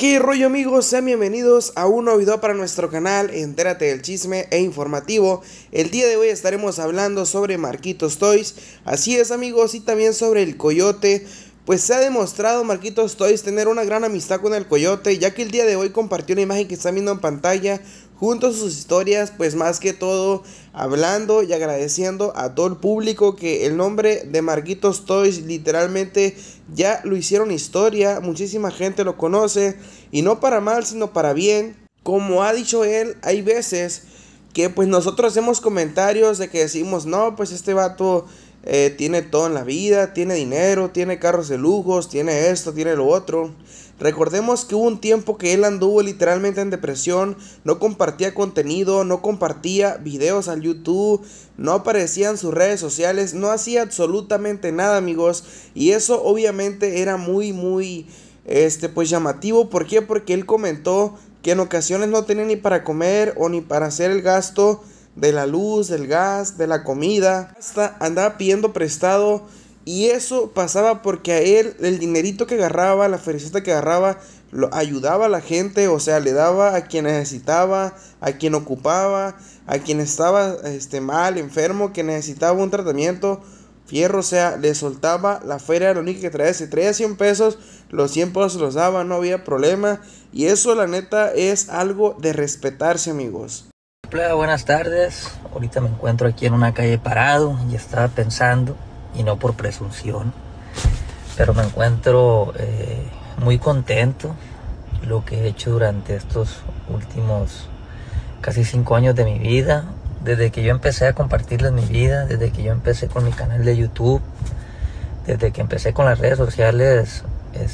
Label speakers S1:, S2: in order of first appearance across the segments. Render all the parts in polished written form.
S1: ¿Qué rollo, amigos? Sean bienvenidos a un nuevo video para nuestro canal Entérate del Chisme e Informativo. El día de hoy estaremos hablando sobre Marquitos Toys. Así es, amigos, y también sobre el Coyote. Pues se ha demostrado Marquitos Toys tener una gran amistad con el Coyote, ya que el día de hoy compartió la imagen que están viendo en pantalla junto a sus historias, pues más que todo hablando y agradeciendo a todo el público que el nombre de Marquitos Toys literalmente ya lo hicieron historia. Muchísima gente lo conoce y no para mal sino para bien. Como ha dicho él, hay veces que pues nosotros hacemos comentarios de que decimos no, pues este vato tiene todo en la vida, tiene dinero, tiene carros de lujos, tiene esto, tiene lo otro. Recordemos que hubo un tiempo que él anduvo literalmente en depresión, no compartía contenido, no compartía videos al YouTube, no aparecía en sus redes sociales, no hacía absolutamente nada, amigos, y eso obviamente era muy pues llamativo. ¿Por qué? Porque él comentó que en ocasiones no tenía ni para comer o ni para hacer el gasto de la luz, del gas, de la comida, hasta andaba pidiendo prestado. Y eso pasaba porque a él el dinerito que agarraba, la felicita que agarraba, lo ayudaba a la gente, o sea, le daba a quien necesitaba, a quien ocupaba, a quien estaba mal, enfermo, que necesitaba un tratamiento, fierro, o sea, le soltaba la feria, lo único que traía, si traía 100 pesos, los 100 pesos los daba, no había problema, y eso la neta es algo de respetarse, amigos.
S2: Hola, buenas tardes. Ahorita me encuentro aquí en una calle parado y estaba pensando, y no por presunción, pero me encuentro muy contento lo que he hecho durante estos últimos casi 5 años de mi vida, desde que yo empecé a compartirles mi vida, desde que yo empecé con mi canal de YouTube, desde que empecé con las redes sociales.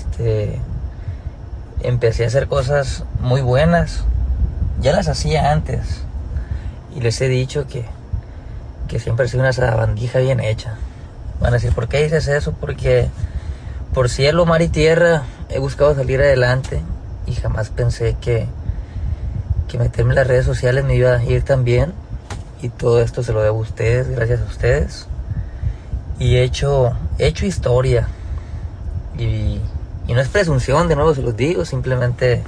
S2: Empecé a hacer cosas muy buenas, ya las hacía antes y les he dicho que siempre he sido una sabandija bien hecha. Van a decir, ¿por qué dices eso? Porque por cielo, mar y tierra he buscado salir adelante y jamás pensé que meterme en las redes sociales me iba a ir tan bien. Y todo esto se lo debo a ustedes, gracias a ustedes. Y he hecho historia. Y no es presunción, de nuevo se los digo, simplemente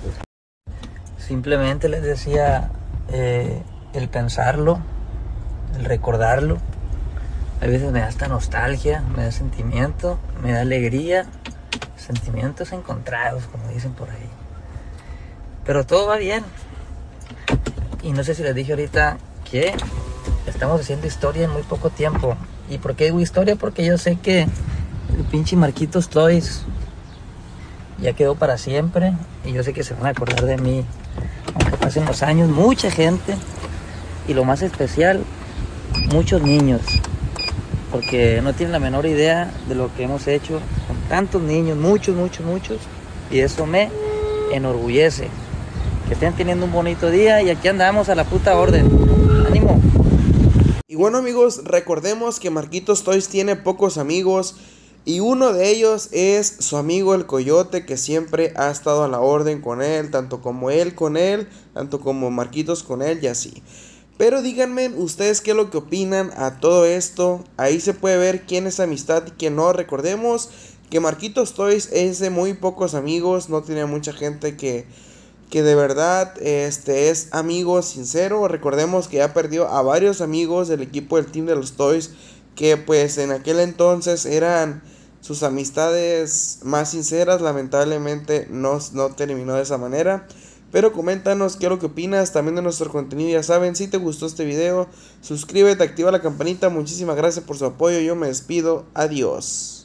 S2: les decía, el pensarlo, el recordarlo. A veces me da esta nostalgia, me da sentimiento, me da alegría, sentimientos encontrados, como dicen por ahí. Pero todo va bien. Y no sé si les dije ahorita que estamos haciendo historia en muy poco tiempo. ¿Y por qué digo historia? Porque yo sé que el pinche Marquitos Toys ya quedó para siempre. Y yo sé que se van a acordar de mí, aunque pasen los años, mucha gente. Y lo más especial, muchos niños. Porque no tienen la menor idea de lo que hemos hecho con tantos niños, muchos, y eso me enorgullece. Que estén teniendo un bonito día y aquí andamos a la puta orden. ¡Ánimo!
S1: Y bueno, amigos, recordemos que Marquitos Toys tiene pocos amigos y uno de ellos es su amigo el Coyote, que siempre ha estado a la orden con él, tanto como él con él, tanto como Marquitos con él y así. Pero díganme ustedes qué es lo que opinan a todo esto. Ahí se puede ver quién es amistad y quién no. Recordemos que Marquitos Toys es de muy pocos amigos. No tiene mucha gente que de verdad es amigo sincero. Recordemos que ya perdió a varios amigos del equipo del Team de los Toys, que pues en aquel entonces eran sus amistades más sinceras. Lamentablemente no terminó de esa manera. Pero coméntanos qué es lo que opinas también de nuestro contenido. Ya saben, si te gustó este video, suscríbete, activa la campanita. Muchísimas gracias por su apoyo. Yo me despido. Adiós.